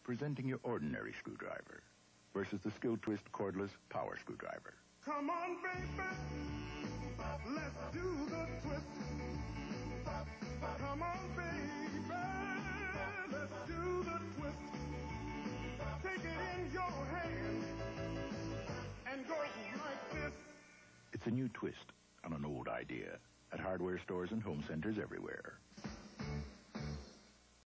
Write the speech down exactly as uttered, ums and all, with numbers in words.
presenting your ordinary screwdriver versus the Skil Twist cordless power screwdriver. Come on, baby, let's do the twist. Come on, baby, let's do the twist. Take it in your hand and go like this. It's a new twist on an old idea at hardware stores and home centers everywhere.